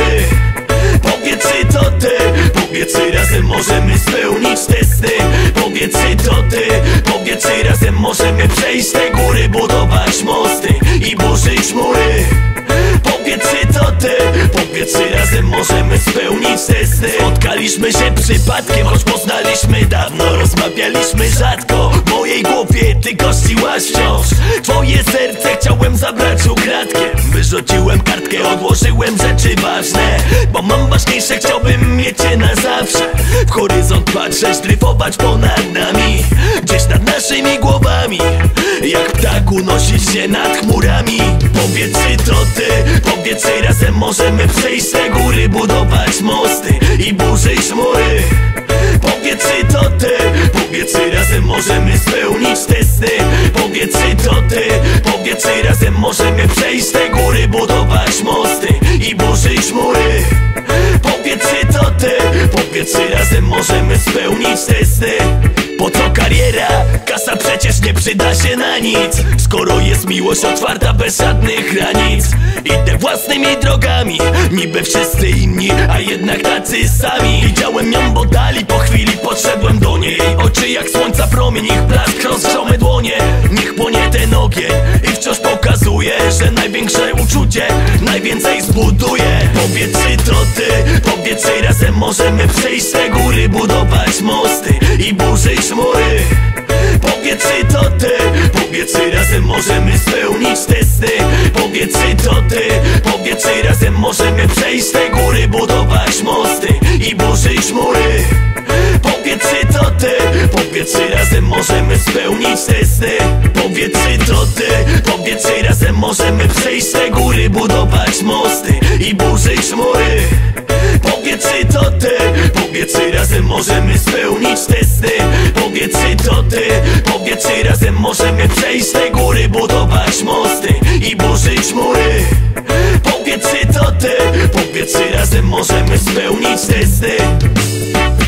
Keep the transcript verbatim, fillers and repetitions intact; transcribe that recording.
chmury. Powiedz, czy to ty, powiedz, czy razem możemy spełnić te sny. Powiedz, czy to ty, powiedz, czy razem możemy przejść te góry, budować mosty i burzyć chmury. Powiedz, czy to ty, powiedz, czy razem możemy spełnić te sny. Spotkaliśmy się przypadkiem, choć poznaliśmy dawno, rozmawialiśmy rzadko. W mojej głowie ty gościłaś wciąż. Twoje serce chciałem zabrać ukradkiem. Wyrzuciłem kartkę, odłożyłem rzeczy ważne, bo mam ważniejsze, chciałbym mieć je na zawsze. W horyzont patrzeć, dryfować ponad nami, gdzieś nad naszymi głowami, jak ptak unosić się nad chmurami. Powiedz, czy to ty, powiedz, czy razem możemy przejść te góry, budować mosty i burzyć chmury. Powiedz, czy to ty, powiedz, czy razem możemy spełnić te sny. Powiedz, czy to ty, powiedz, czy razem możemy przejść te góry, budować mosty i burzyć chmury. Powiedz, czy to ty, powiedz, czy razem możemy spełnić te sny. Po co kariera? Kasa przecież nie przyda się na nic, skoro jest miłość otwarta bez żadnych granic. Idę własnymi drogami, niby wszyscy inni, a jednak tacy sami. Widziałem ją, bo dali, po chwili podszedłem do niej. Jej oczy jak słońca promień, ich blask rozgrzał me dłonie. Niech płonie ten ogień i wciąż pokazuje, że największe uczucie najwięcej zbuduje. Powiedz, czy to ty, powiedz, czy razem możemy przejść te góry, budować mosty i burzyć chmury. Powiedz, czy to ty, powiedz, czy razem możemy spełnić te sny. Powiedz, czy to ty, powiedz, czy razem możemy przejść te góry, budować mosty i burzyć chmury. Powiedz, czy to ty, powiedz, czy razem możemy spełnić te sny. Powiedz, czy to ty, powiedz, czy razem możemy przejść te góry, budować mosty i burzyć chmury. Powiedz, czy to ty, powiedz, czy razem możemy spełnić te sny. Powiedz, czy to ty, powiedz, czy razem możemy przejść te góry, budować mosty i burzyć chmury. Powiedz, czy to ty, powiedz, czy razem możemy spełnić te sny.